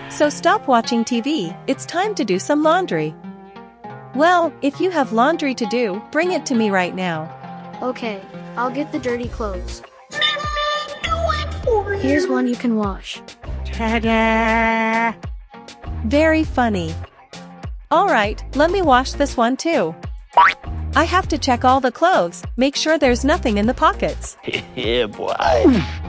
So stop watching TV, it's time to do some laundry. Well, if you have laundry to do, bring it to me right now. Okay, I'll get the dirty clothes. Here's one you can wash. Ta-da! Very funny. Alright, let me wash this one too. I have to check all the clothes, make sure there's nothing in the pockets. Yeah, boy.